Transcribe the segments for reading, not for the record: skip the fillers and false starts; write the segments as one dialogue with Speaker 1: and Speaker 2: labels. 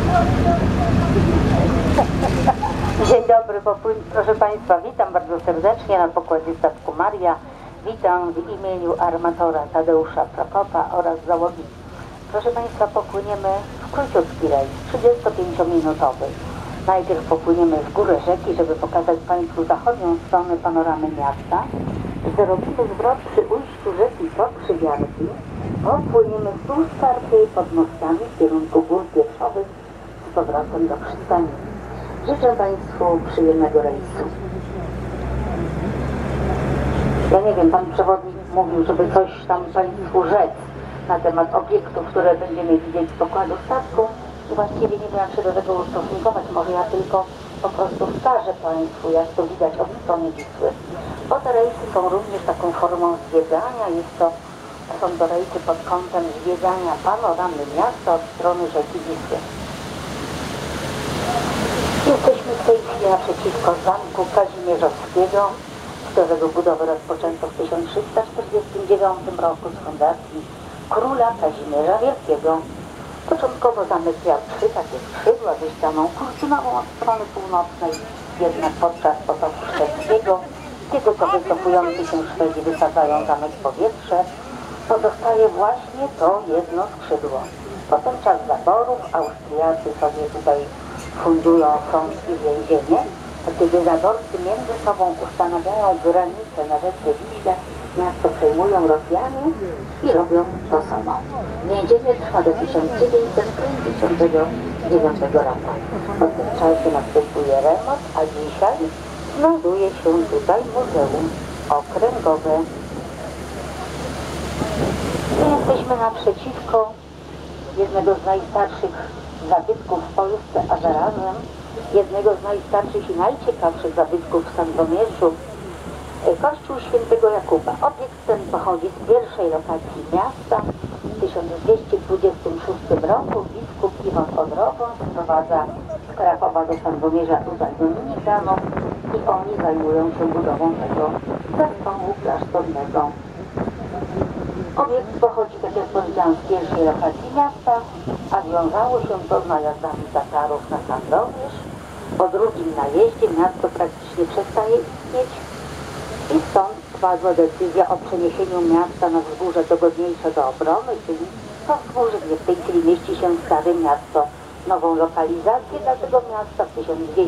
Speaker 1: Dzień dobry, proszę Państwa, witam bardzo serdecznie na pokładzie statku Maria. Witam w imieniu armatora Tadeusza Prokopa oraz załogi. Proszę Państwa, popłyniemy w króciutki rejs, 35-minutowy. Najpierw popłyniemy w górę rzeki, żeby pokazać Państwu zachodnią stronę panoramy miasta. Zrobimy zwrot przy ujściu rzeki pod Przywiarki. Popłyniemy wzdłuż Karpy pod mostami w kierunku gór Pietrzowych z powrotem do przystani. Życzę Państwu przyjemnego rejsu. Ja nie wiem, Pan Przewodnik mówił, żeby coś tam Państwu rzec na temat obiektów, które będziemy widzieć z pokładu statku. I właściwie nie wiem, jak się do tego ustosunkować. Może ja tylko po prostu wskażę Państwu, jak to widać od strony Wisły. Bo te rejsy są również taką formą zwiedzania. Są to rejsy pod kątem zwiedzania panoramy miasta od strony rzeki Wisły. Jesteśmy w tej chwili naprzeciwko zamku Kazimierzowskiego, którego budowę rozpoczęto w 1349 roku z fundacji króla Kazimierza Wielkiego. Początkowo zamek miał 3 takie skrzydła ze ścianą kurczynową od strony północnej, jednak podczas potopu szwedzkiego, kiedy to wycofujący się Szwedzi wysadzają zamek w powietrze, pozostaje właśnie to jedno skrzydło. Potem czas zaborów, Austriacy sobie tutaj fundują frącki więzienie, a kiedy zaborcy między sobą ustanawiają granice na rzece Wiśle, miasto przejmują Rosjanie i robią to samo. Więzienie trwa do 1959 roku. Po tym czasie następuje remont, a dzisiaj znajduje się tutaj Muzeum Okręgowe. My jesteśmy naprzeciwko jednego z najstarszych zabytków w Polsce, a zarazem jednego z najstarszych i najciekawszych zabytków w Sandomierzu, Kościół Świętego Jakuba. Obiekt ten pochodzi z pierwszej lokacji miasta. W 1226 roku biskup Iwan Odrogą sprowadza z Krakowa do Sandomierza tutaj dominikanów i oni zajmują się budową tego zespołu klasztornego. Obiekt pochodzi, tak jak powiedziałam, z pierwszej lokacji miasta, a wiązało się to z najazdami Tatarów na Sandomierz. Po drugim najeździe miasto praktycznie przestaje istnieć i stąd padła decyzja o przeniesieniu miasta na wzgórze dogodniejsze do obrony, czyli to wzgórze, gdzie w tej chwili mieści się Stare Miasto. Nową lokalizację dla tego miasta w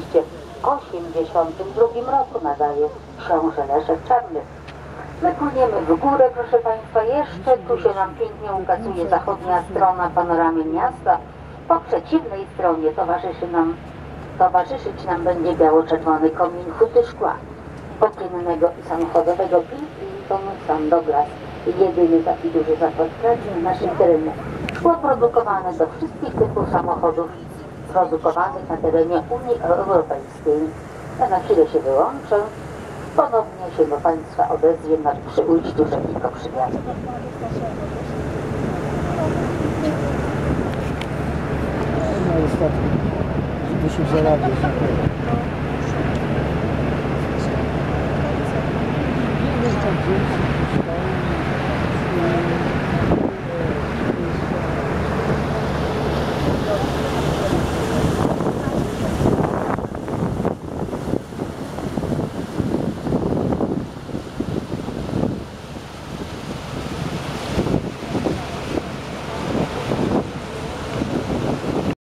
Speaker 1: 1282 roku nadaje książę Leszek Czarny. My płyniemy w górę, proszę Państwa, jeszcze tu się nam pięknie ukazuje zachodnia strona panoramy miasta. Po przeciwnej stronie towarzyszyć nam będzie biało-czerwony komin huty szkła okiennego i samochodowego Pilkington St. Douglas. Jedyny taki duży zakład pracy na naszym terenie. Szkło produkowane do wszystkich typów samochodów produkowanych na terenie Unii Europejskiej. Ja na chwilę się wyłączę. Ponownie się do Państwa odezwiem przy ujściu rzeki Koprzywiarki.
Speaker 2: No, ostatnio. Muszę zarabiać.